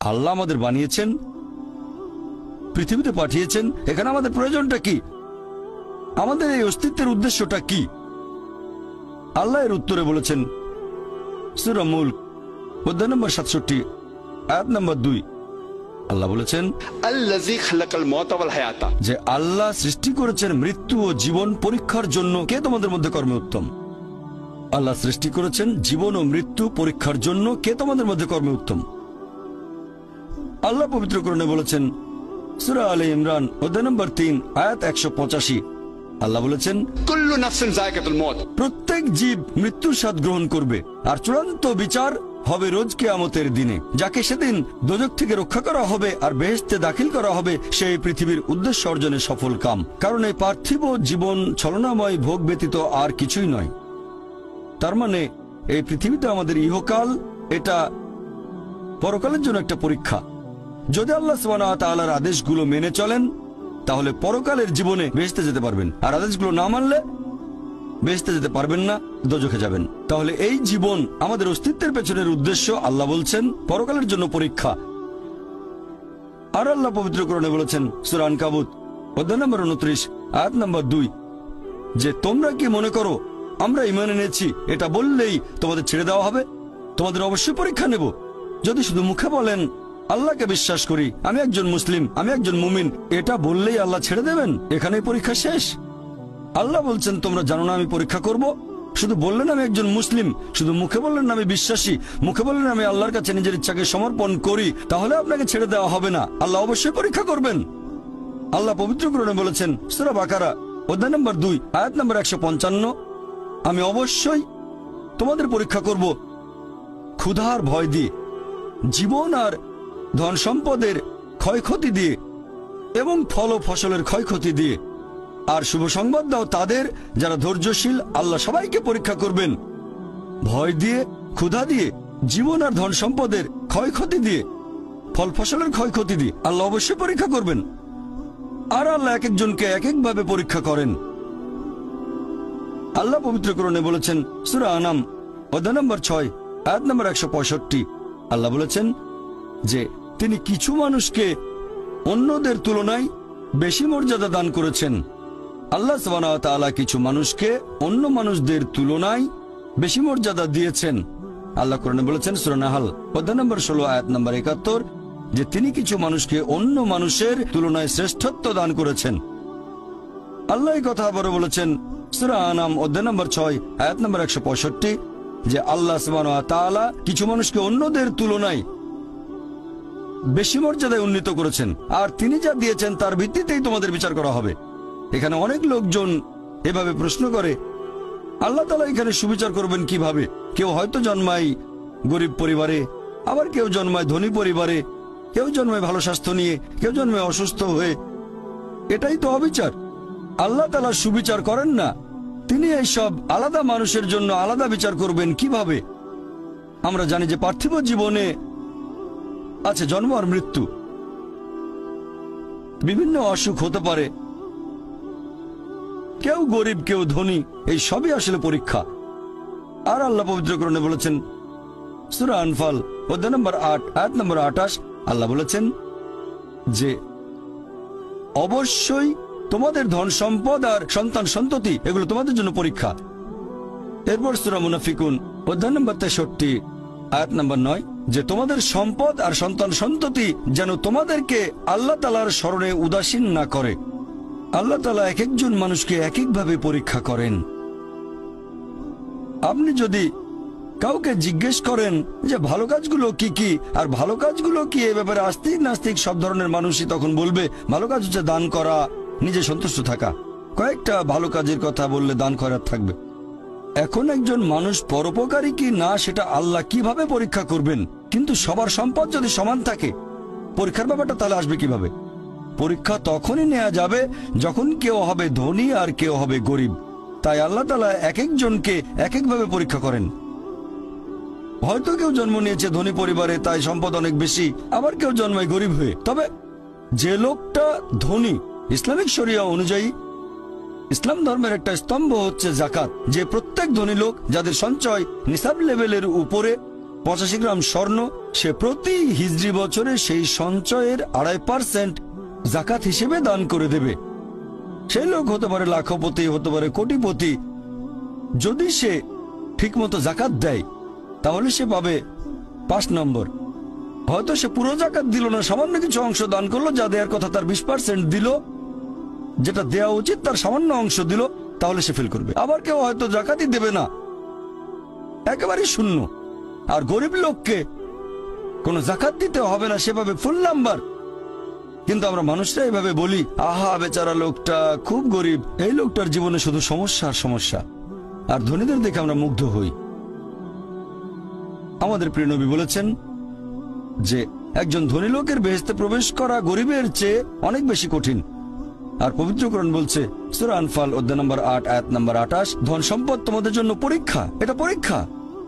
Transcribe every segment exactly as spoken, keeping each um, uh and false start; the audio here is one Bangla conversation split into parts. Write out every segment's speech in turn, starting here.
আল্লাহ আমাদের বানিয়েছেন, পৃথিবীতে পাঠিয়েছেন, এখানে আমাদের প্রয়োজনটা কি, আমাদের এই অস্তিত্বের উদ্দেশ্যটা কি? আল্লাহ এর উত্তরে বলেছেন সূরা মুলক অধ্যায় নম্বর সাতষট্টি আয়াত নম্বর দুই। আল্লাহ বলেছেন আল্লাযী খালাকাল মাউতা ওয়াল হায়াতা, যে আল্লাহ সৃষ্টি করেছেন মৃত্যু ও জীবন পরীক্ষার জন্য। কে তোমাদের মধ্যে কর্মে উত্তম? আল্লাহ সৃষ্টি করেছেন জীবন ও মৃত্যু পরীক্ষার জন্য। কে তোমাদের মধ্যে কর্মে উত্তম? আল্লাহ পবিত্র কোরআনে বলেছেন সূরা আলে ইমরান অধ্যায় নম্বর তিন আয়াত একশো পঁচাশি। আল্লাহ বলেছেন কুল্লু নাফসিন যায়কাতুল মউত, প্রত্যেক জীব মৃত্যুর স্বাদ গ্রহণ করবে, আর চূড়ান্ত বিচার হবে রোজ কিয়ামতের দিনে। যাকে সেদিন দোজখ থেকে রক্ষা করা হবে আর বেহেশতে দাখিল করা হবে, সেই পৃথিবীর উদ্দেশ্য অর্জনে সফল কাম। কারণ এই পার্থিব জীবন ছলনাময় ভোগ ব্যতীত আর কিছুই নয়। তার মানে এই পৃথিবীতে আমাদের ইহকাল, এটা পরকালের জন্য একটা পরীক্ষা। যদি আল্লাহ সুবহানাহু ওয়া তাআলার আদেশগুলো মেনে চলেন তাহলে পরকালের জীবনে বেহেশতে যেতে পারবেন, আর আদেশগুলো না মানলে বেহেশতে যেতে পারবেন না, দোজখে যাবেন। তাহলে এই জীবন আমাদের অস্তিত্বের পেছনের উদ্দেশ্য। আল্লাহ বলছেন পরকালের জন্য পরীক্ষা। আর আল্লাহ পবিত্র কোরআনে বলেছেন সূরা আনকাবুত অধ্যায় নম্বর উনত্রিশ আয়াত নম্বর দুই, যে তোমরা কি মনে করো আমরা ঈমান এনেছি এটা বললেই তোমাদের ছেড়ে দেওয়া হবে? তোমাদের অবশ্যই পরীক্ষা নেব। যদি শুধু মুখে বলেন আল্লাহকে বিশ্বাস করি, আমি একজন মুসলিম, আমি একজন মুমিন, এটা বললেই আল্লাহ ছেড়ে দেবেন? এখানেই পরীক্ষা শেষ? আল্লাহ বলছেন তোমরা জানো না আমি পরীক্ষা করব? শুধু বললেন আমি একজন মুসলিম, শুধু মুখে বললেন আমি বিশ্বাসী, মুখে বললেন আমি আল্লাহর কাছে নিজের ইচ্ছাকে সমর্পণ করি, তাহলে আপনাকে ছেড়ে দেওয়া হবে না। আল্লাহ অবশ্যই পরীক্ষা করবেন। আল্লাহ পবিত্র কোরআনে বলেছেন সূরা বাকারা অধ্যায় নম্বর দুই আয়াত নম্বর একশো পঞ্চান্ন, আমি অবশ্যই তোমাদের পরীক্ষা করব ক্ষুধার ভয় দিয়ে, জীবন আর ধন সম্পদের ক্ষয়ক্ষতি দিয়ে এবং ফল ও ফসলের ক্ষয়ক্ষতি দিয়ে। আর শুভ সংবাদ দাও তাদের যারা ধৈর্যশীল। আল্লাহ সবাইকে পরীক্ষা করবেন ভয় দিয়ে, ক্ষুধা দিয়ে, জীবন আর ধন সম্পদের ক্ষয়ক্ষতি দিয়ে, ফল ফসলের ক্ষয়ক্ষতি দিয়ে। আল্লাহ অবশ্যই পরীক্ষা করবেন। আর আল্লাহ এক একজনকে এক একভাবে পরীক্ষা করেন। আল্লাহ পবিত্র কোরআনে বলেছেন সূরা আনাম অধ্যায় নম্বর ছয় আয়াত নম্বর একশো পঁয়ষট্টি। আল্লাহ বলেছেন যে তিনি কিছু মানুষকে অন্যদের তুলনায় বেশি মর্যাদা দান করেছেন। আল্লাহ সুবহানাহু ওয়া তাআলা কিছু মানুষকে অন্য মানুষদের তুলনায় বেশি মর্যাদা দিয়েছেন। আল্লাহ কোরআনে বলেছেন সূরা নাহল অধ্যায় নম্বর ষোলো আয়াত নম্বর একাত্তর, যে তিনি কিছু মানুষকে অন্য মানুষের তুলনায় শ্রেষ্ঠত্ব দান করেছেন। আল্লাহ এই কথা আবারও বলেছেন সূরা আনাম অধ্যায় নম্বর ছয় আয়াত নম্বর একশো পঁয়ষট্টি, যে আল্লাহ সুবহানাহু ওয়া তাআলা কিছু মানুষকে অন্যদের তুলনায় বেশি মর্যাদায় উন্নীত করেছেন, আর তিনি যা দিয়েছেন তার ভিত্তিতেই তোমাদের বিচার করা হবে। এখানে অনেক লোকজন এভাবে প্রশ্ন করে আল্লাহ তাআলা এখানে সুবিচার করবেন কিভাবে? কেউ হয়তো জন্মায় গরিব পরিবারে, আবার কেউ জন্মায় ধনী পরিবারে, কেউ জন্মায় ভালো স্বাস্থ্য নিয়ে, কেউ জন্মায় অসুস্থ হয়ে। এটাই তো অবিচার। আল্লাহ তাআলা সুবিচার করেন না। তিনি এইসব আলাদা মানুষের জন্য আলাদা বিচার করবেন কিভাবে? আমরা জানি যে পার্থিব জীবনে আছে জন্ম আর মৃত্যু, বিভিন্ন অসুখ হতে পারে, কেউ গরিব কেউ ধনী, এই সবই আসলে পরীক্ষা। আর আল্লাহ পবিত্র কোরআনে বলেছেন সূরা আনফাল অধ্যায় নম্বর আট আয়াত নম্বর আঠাশ। আল্লাহ বলেছেন যে অবশ্যই তোমাদের ধন সম্পদ আর সন্তান সন্ততি এগুলো তোমাদের জন্য পরীক্ষা। এরপর সূরা মুনাফিকুন অধ্যায় নম্বর তেষট্টি আয়াত নম্বর নয়, যে তোমাদের সম্পদ আর সন্তান সন্ততি যেন তোমাদেরকে আল্লাহ তাআলার স্মরণে উদাসীন না করে। আল্লাহ তাআলা এক একজন মানুষকে এক একভাবে পরীক্ষা করেন। আপনি যদি কাউকে জিজ্ঞেস করেন যে ভালো কাজগুলো কি কি আর ভালো কাজগুলো কি, এ ব্যাপারে আস্তিক নাস্তিক সব ধরনের মানুষই তখন বলবে ভালো কাজ হচ্ছে দান করা, নিজে সন্তুষ্ট থাকা। কয়েকটা ভালো কাজের কথা বললে দান করার থাকবে। এখন একজন মানুষ পরোপকারী কি না সেটা আল্লাহ কিভাবে পরীক্ষা করবেন? কিন্তু সবার সম্পদ যদি সমান থাকে, পরীক্ষার ব্যাপারটা তাহলে আসবে কিভাবে? পরীক্ষা তখনই নেওয়া যাবে যখন কেউ হবে ধনী আর কেউ হবে গরিব। তাই আল্লাহ তাআলা এক একজনকে এক একভাবে পরীক্ষা করেন। হয়তো কেউ জন্ম নিয়েছে ধনী পরিবারে, তাই সম্পদ অনেক বেশি, আবার কেউ জন্মায় গরিব হয়ে। তবে যে লোকটা ধনী, ইসলামিক শরিয়া অনুযায়ী ইসলাম ধর্মের একটা স্তম্ভ হচ্ছে যাকাত, যে প্রত্যেক ধনী লোক যাদের সঞ্চয় নিসাব লেভেলের উপরে পঁচাশি গ্রাম স্বর্ণ, সে প্রতি হিজরি বছরে সেই সঞ্চয়ের আড়াই পার্সেন্ট জাকাত হিসেবে দান করে দেবে। সেই লোক হতে পারে লাখপতি, হতে পারে কোটিপতি। যদি সে ঠিকমতো জাকাত দেয় তাহলে সে পাবে পাঁচ নম্বর। হয়তো সে পুরো জাকাত দিল না, সামান্য কিছু অংশ দান করলো, যা দেওয়ার কথা তার বিশ পার্সেন্ট দিল, যেটা দেওয়া উচিত তার সামান্য অংশ দিল, তাহলে সে ফেল করবে। আবার কেউ হয়তো জাকাতই দেবে না, একেবারেই শূন্য। আর গরিব লোককে কোনো জাকাত দিতে হবে না, সেভাবে ফুল নাম্বার। কিন্তু আমরা মানুষরা এইভাবে বলি, আহা বেচারা লোকটা খুব গরিব, এই লোকটার জীবনে শুধু সমস্যা আর সমস্যা। আর ধনীদের দেখে আমরা মুগ্ধ হই। আমাদের প্রিয় নবী বলেছেন যে একজন ধনী লোকের বেহেশতে প্রবেশ করা গরিবের চেয়ে অনেক বেশি কঠিন। আর পবিত্র কোরআন বলছে সূরা আনফাল অধ্যায় নম্বর আট আয়াত নম্বর আটাশ, ধন সম্পদ তোমাদের জন্য পরীক্ষা, এটা পরীক্ষা।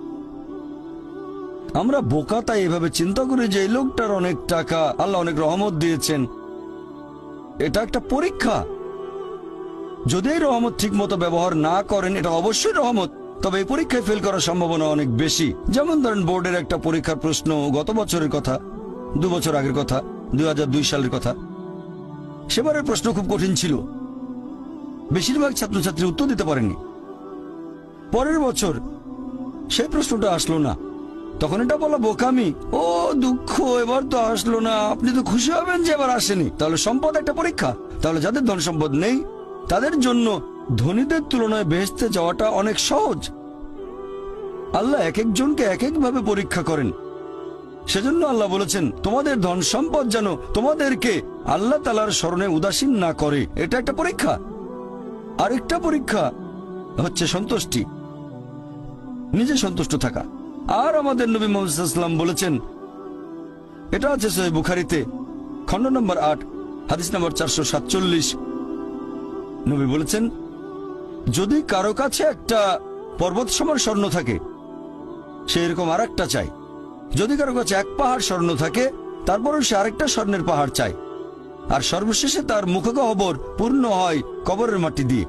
আমরা বোকা তাই এভাবে চিন্তা করি যে এই লোকটার অনেক টাকা, আল্লাহ অনেক রহমত দিয়েছেন, এটা একটা পরীক্ষা। যদি এই রহমত ঠিক মতো ব্যবহার না করেন, এটা অবশ্যই রহমত, তবে এই পরীক্ষায় ফেল করার সম্ভাবনা অনেক বেশি। যেমন ধরেন বোর্ডের একটা পরীক্ষার প্রশ্ন, গত বছরের কথা, দু বছর আগের কথা, দুই হাজার দুই সালের কথা। সেবারের প্রশ্ন খুব কঠিন ছিল, বেশিরভাগ ছাত্রছাত্রী উত্তর দিতে পারেনি। পরের বছর সেই প্রশ্নটা আসলো না, তখন এটা বলা বোকামি, ও দুঃখ, এবার তো আসলো না, আপনি তো খুশি হবেন যে এবার আসেনি। তাহলে সম্পদ একটা পরীক্ষা। তাহলে যাদের ধন সম্পদ নেই তাদের জন্য ধনীদের তুলনায় বেহেশতে যাওয়াটা অনেক সহজ। আল্লাহ এক একজনকে এক এক ভাবে পরীক্ষা করেন। সেজন্য আল্লাহ বলেছেন তোমাদের ধন সম্পদ যেন তোমাদেরকে আল্লাহ তাআলার স্মরণে উদাসীন না করে, এটা একটা পরীক্ষা। আরেকটা পরীক্ষা হচ্ছে সন্তুষ্টি, নিজে সন্তুষ্ট থাকা। আর আমাদের নবী মুহাম্মদ সাল্লাল্লাহু আলাইহি ওয়াসাল্লাম বলেছেন, এটা আছে সহিহ বুখারীতে খণ্ড নম্বর আট হাদিস নম্বর চারশো সাতচল্লিশ। নবী বলেছেন, যদি কারো কাছে একটা পর্বত সমান স্বর্ণ থাকে, সে এরকম আর একটা চায়। যদি কারো কাছে এক পাহাড় স্বর্ণ থাকে, তারপরও সে আরেকটা স্বর্ণের পাহাড় চায়। আর সর্বশেষে তার মুখগহ্বর পূর্ণ হয় কবরের মাটি দিয়ে।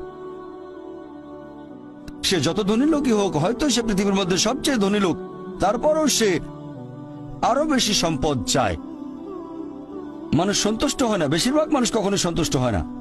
সে যত ধনী লোকই হোক, হয়তো সে পৃথিবীর মধ্যে সবচেয়ে ধনী লোক, তারপরও সে আরো বেশি সম্পদ চায়। মানুষ সন্তুষ্ট হয় না, বেশিরভাগ মানুষ কখনো সন্তুষ্ট হয় না।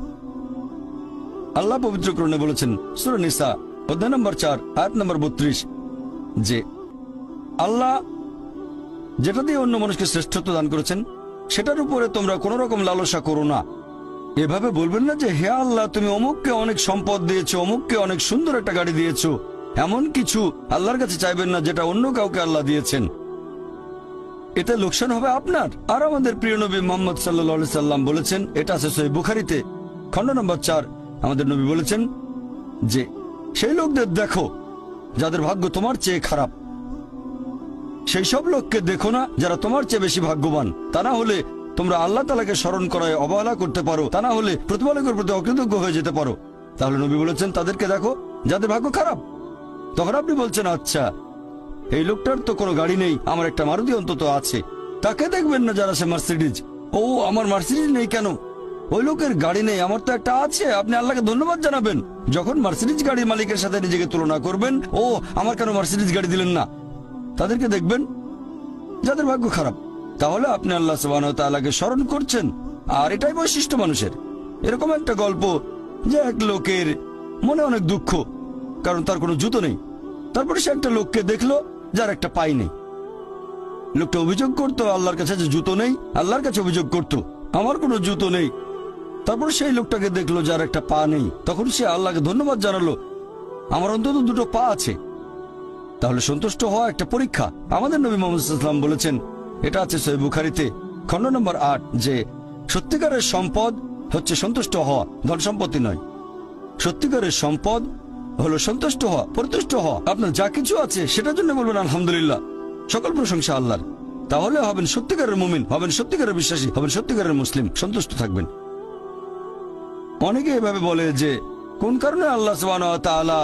আল্লাহ পবিত্র কোরআনে বলেছেন সূরা নিসা অধ্যায় নম্বর চার আয়াত নম্বর বত্রিশ যে আল্লাহ যেটা দিয়ে অন্য মানুষকে শ্রেষ্ঠত্ব দান করেছেন, সেটার উপরে তোমরা কোন রকম লালসা করো না। এভাবে বলবেন না যে হে আল্লাহ, তুমি অমুককে অনেক সম্পদ দিয়েছো, অমুককে অনেক সুন্দর একটা গাড়ি দিয়েছো। এমন কিছু আল্লাহর কাছে চাইবেন না যেটা অন্য কাউকে আল্লাহ দিয়েছেন, এতে লোকসান হবে আপনার। আর আমাদের প্রিয় নবী মুহাম্মদ সাল্লাল্লাহু আলাইহি সাল্লাম বলেছেন, এটা আছে সহিহ বুখারীতে খণ্ড নম্বর চার, আমাদের নবী বলেছেন যে সেই লোকদের দেখো যাদের ভাগ্য তোমার চেয়ে খারাপ, সেই সব লোককে দেখো না যারা তোমার চেয়ে বেশি ভাগ্যবান। তা না হলে তোমরা আল্লাহ তাআলাকে স্মরণ করায় অবহেলা করতে পারো, তা না হলে প্রতিপালকের প্রতি অকৃতজ্ঞ হয়ে যেতে পারো। তাহলে নবী বলেছেন তাদেরকে দেখো যাদের ভাগ্য খারাপ। তখন আপনি বলছেন, আচ্ছা এই লোকটার তো কোনো গাড়ি নেই, আমার একটা মারুতি অন্তত আছে। তাকে দেখবেন না যারা সে মার্সিডিজ, ও আমার মার্সিডিজ নেই কেন, ওই লোকের গাড়ি নেই, আমার তো একটা আছে। আপনি আল্লাহকে ধন্যবাদ জানাবেন। যখন মার্সিডিজ গাড়ির মালিকের সাথে নিজেকে তুলনা করবেন, ও আমার কেন মার্সিডিজ গাড়ি দিলেন না, তাদেরকে দেখবেন যাদের ভাগ্য খারাপ। তাহলে আপনি আল্লাহ সুবহানাহু ওয়া তাআলাকে স্মরণ করছেন। আর এটাই বৈশিষ্ট্য মানুষের। এরকম একটা গল্প যে এক লোকের মনে অনেক দুঃখ, কারণ তার কোনো জুতো নেই। তারপরে সে একটা লোককে দেখলো যার একটা পাই নেই। লোকটা অভিযোগ করতো আল্লাহর কাছে যে জুতো নেই, আল্লাহর কাছে অভিযোগ করতো আমার কোনো জুতো নেই। তারপর সেই লোকটাকে দেখলো যার একটা পা নেই, তখন সে আল্লাহকে ধন্যবাদ জানালো, আমার অন্তত দুটো পা আছে। তাহলে সন্তুষ্ট হওয়া একটা পরীক্ষা। আমাদের নবী মুহাম্মদ সাল্লাল্লাহু আলাইহি ওয়াসাল্লাম বলেছেন, এটা আছে সহিহ বুখারীতে খণ্ড নম্বর আট, যে সত্যিকারের সম্পদ হচ্ছে সন্তুষ্ট হওয়া, ধন সম্পত্তি নয়। সত্যিকারের সম্পদ হলো সন্তুষ্ট হওয়া, পরিতুষ্ট হওয়া। আপনার যা কিছু আছে সেটার জন্য বলবেন আলহামদুলিল্লাহ, সকল প্রশংসা আল্লাহর। তাহলে হবেন সত্যিকারের মুমিন, হবেন সত্যিকারের বিশ্বাসী, হবেন সত্যিকারের মুসলিম, সন্তুষ্ট থাকবেন। অনেকে এভাবে বলে যে কোন কারণে আল্লাহ সুবহানাহু ওয়া তাআলা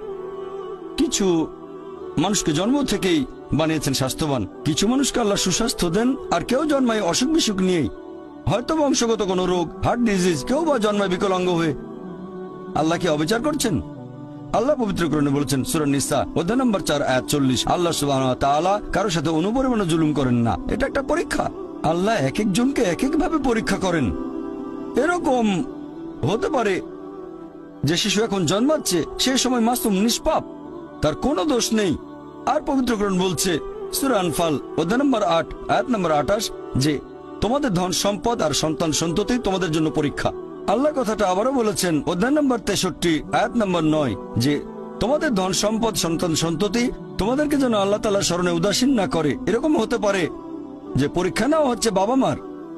কিছু মানুষকে জন্ম থেকেই বানিয়েছেন স্বাস্থ্যবান, কিছু মানুষকে আল্লাহ সুস্বাস্থ্য দেন, আর কেউ জন্মায় অসুখ বিসুখ নিয়েই, হয়তো বংশগত কোনো রোগ, হার্ট ডিজিজ, কেউ বা জন্মায় বিকলাঙ্গ হয়ে। আল্লাহ কি অবিচার করছেন? আল্লাহ পবিত্র কোরআনে বলেছেন সূরা নিসা অধ্যায় নম্বর চার আয়াত চল্লিশ, আল্লাহ সুবহানাহু ওয়া তাআলা কারোর সাথে অনুপরিমাণে জুলুম করেন না। এটা একটা পরীক্ষা। আল্লাহ এক একজনকে এক এক ভাবে পরীক্ষা করেন। এরকম হতে পারে যে শিশু এখন জন্মাচ্ছে, সেই সময় মাসুম, নিষ্পাপ, তার কোনো দোষ নেই। আর পবিত্র কোরআন বলছে সূরা আনফাল অধ্যায় নম্বর আট আয়াত নম্বর আঠাশ যে তোমাদের ধন সম্পদ আর সন্তান সন্ততি তোমাদের জন্য পরীক্ষা। আল্লাহ কথাটা আবারও বলেছেন অধ্যায় নম্বর তেষট্টি আয়াত নম্বর নয় যে তোমাদের ধন সম্পদ সন্তান সন্ততি তোমাদেরকে যেন আল্লাহ তাআলার স্মরণে উদাসীন না করে। এরকম হতে পারে যে পরীক্ষা নেওয়া হচ্ছে বাবা মার,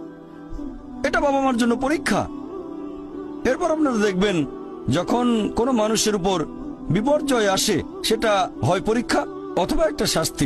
এটা বাবা মার জন্য পরীক্ষা। এরপর আপনারা দেখবেন যখন কোনো মানুষের উপর বিপর্যয় আসে, সেটা হয় পরীক্ষা অথবা একটা শাস্তি।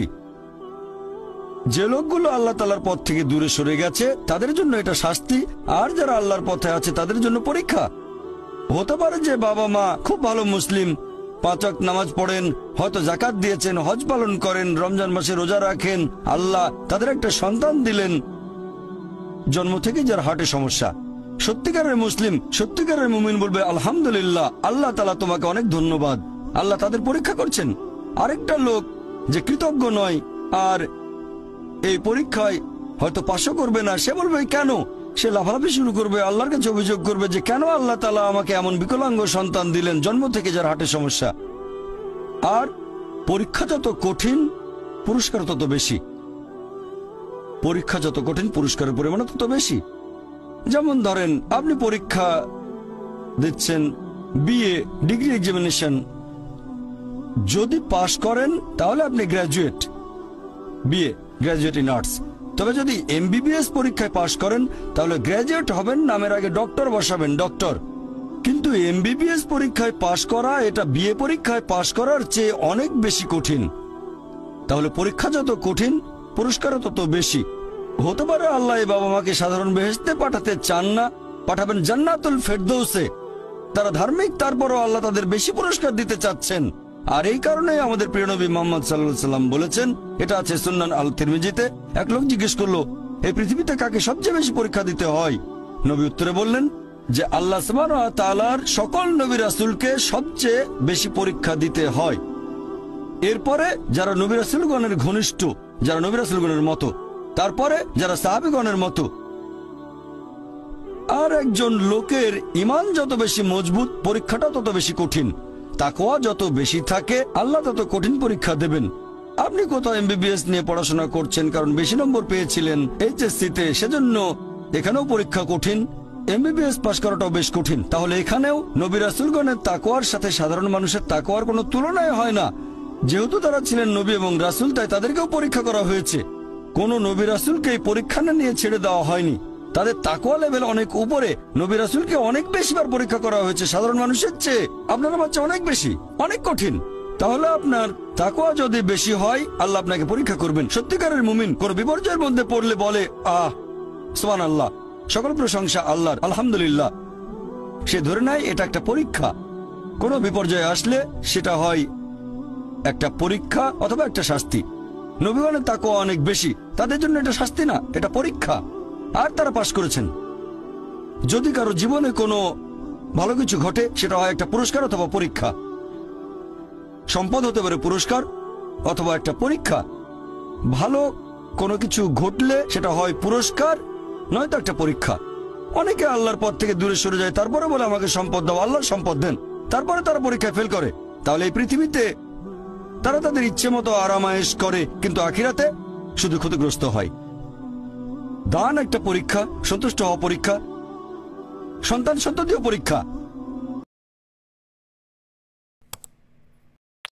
যে লোকগুলো আল্লাহ তাআলার পথ থেকে দূরে সরে গেছে তাদের জন্য এটা শাস্তি, আর যারা আল্লাহর পথে আছে তাদের জন্য পরীক্ষা। হতে পারে যে বাবা মা খুব ভালো মুসলিম, পাঁচ ওয়াক্ত নামাজ পড়েন, হয়তো যাকাত দিয়েছেন, হজ পালন করেন, রমজান মাসে রোজা রাখেন, আল্লাহ তাদের একটা সন্তান দিলেন জন্ম থেকে যার হার্টে সমস্যা। সত্যিকারের মুসলিম, সত্যিকারের মুমিন বলবে আলহামদুলিল্লাহ, আল্লাহ তাআলা তোমাকে অনেক ধন্যবাদ, আল্লাহ তাদের পরীক্ষা করছেন। আরেকটা লোক যে কৃতজ্ঞ নয় আর এই পরীক্ষায় হয়তো পাশও করবে না, সে বলবে কেন, সে লাফালাফি শুরু করবে, আল্লাহর কাছে অভিযোগ করবে যে কেন আল্লাহ তাআলা আমাকে এমন বিকলাঙ্গ সন্তান দিলেন জন্ম থেকে যার হার্টে সমস্যা। আর পরীক্ষা যত কঠিন পুরস্কার তত বেশি, পরীক্ষা যত কঠিন পুরস্কারের পরিমাণ তত বেশি। যেমন ধরেন আপনি পরীক্ষা দিচ্ছেন বিএ ডিগ্রি এক্সামিনেশন, যদি পাশ করেন তাহলে আপনি graduate, BA graduate in arts. তবে যদি এমবিবিএস পরীক্ষায় পাশ করেন তাহলে গ্র্যাজুয়েট হবেন, নামের আগে ডক্টর বসাবেন, ডক্টর। কিন্তু এমবিবিএস পরীক্ষায় পাশ করা এটা বিএ পরীক্ষায় পাশ করার চেয়ে অনেক বেশি কঠিন। তাহলে পরীক্ষা যত কঠিন পুরস্কারও তত বেশি। হতে পারে আল্লাহ এই বাবা মাকে সাধারণ বেহেশতে পাঠাতে চান না, পাঠাবেন জান্নাতুল ফেরদৌসে। তারা ধার্মিক, তারপরও আল্লাহ তাদের বেশি পুরস্কার দিতে চাচ্ছেন। আর এই কারণে আমাদের প্রিয় নবী মুহাম্মদ সাল্লাল্লাহু আলাইহি সাল্লাম বলেছেন, এটা আছে সুন্নান আল তিরমিজিতে, এক লোক জিজ্ঞেস করলো এই পৃথিবীতে কাকে সবচেয়ে বেশি পরীক্ষা দিতে হয়? নবী উত্তরে বললেন যে আল্লাহ সুবহানাহু ওয়া তাআলার সকল নবী রাসূলকে সবচেয়ে বেশি পরীক্ষা দিতে হয়। এরপরে যারা নবী রাসূলগণের ঘনিষ্ঠ, যারা নবী রাসূলগণের মতো, তারপরে যারা সাহাবীগণের মতো। আর একজন লোকের ঈমান যত বেশি মজবুত পরীক্ষাটা তত বেশি কঠিন। তাকওয়া যত বেশি থাকে আল্লাহ তত কঠিন পরীক্ষা দেবেন। আপনি কোথাও এমবিবিএস নিয়ে পড়াশোনা করছেন কারণ বেশি নম্বর পেয়েছিলেন এইচএসসিতে, সেজন্য এখানেও পরীক্ষা কঠিন। এমবিবিএস পাশ করাটাও বেশ কঠিন। তাহলে এখানেও নবী রাসূলগণের তাকওয়ার সাথে সাধারণ মানুষের তাকওয়ার কোনো তুলনায় হয় না। যেহেতু তারা ছিলেন নবী এবং রাসূল, তাই তাদেরকেও পরীক্ষা করা হয়েছে। কোন নবী রাসূলকে এই পরীক্ষা না নিয়ে ছেড়ে দেওয়া হয়নি। তাদের তাকওয়া লেভেল অনেক উপরে। নবী রাসূলকে অনেক বেশিবার পরীক্ষা করা হয়েছে সাধারণ মানুষের চেয়ে। আপনার বাচ্চা অনেক বেশি, অনেক কঠিন। তাহলে আপনার তাকওয়া যদি বেশি হয় আল্লাহ আপনাকে পরীক্ষা করবেন। সত্যিকারের মুমিন কোন বিপর্যয়ের মধ্যে পড়লে বলে আহ সুবহানাল্লাহ, সকল প্রশংসা আল্লাহর, আলহামদুলিল্লাহ। সে ধরে নেয় এটা একটা পরীক্ষা। কোন বিপর্যয় আসলে সেটা হয় একটা পরীক্ষা অথবা একটা শাস্তি। নবীগণের তাকওয়া অনেক বেশি, তাদের জন্য এটা শাস্তি না, এটা পরীক্ষা। আর তারা পাশ করেছেন। যদি কারো জীবনে কোনো ভালো কিছু ঘটে সেটা হয় একটা পুরস্কার অথবা পরীক্ষা। সম্পদ হতে পারে পুরস্কার অথবা একটা পরীক্ষা। ভালো কোনো কিছু ঘটলে সেটা হয় পুরস্কার নয়তো একটা পরীক্ষা। অনেকে আল্লাহর পথ থেকে দূরে সরে যায়, তারপরে বলে আমাকে সম্পদ দাও, আল্লাহর সম্পদ দেন, তারপরে তারা পরীক্ষায় ফেল করে। তাহলে এই পৃথিবীতে তারা তাদের ইচ্ছে মতো আরামায়েশ করে, কিন্তু আখিরাতে শুধু ক্ষতিগ্রস্ত হয়। দান একটা পরীক্ষা, সন্তুষ্ট হওয়া পরীক্ষা, সন্তান সন্ততিও পরীক্ষা।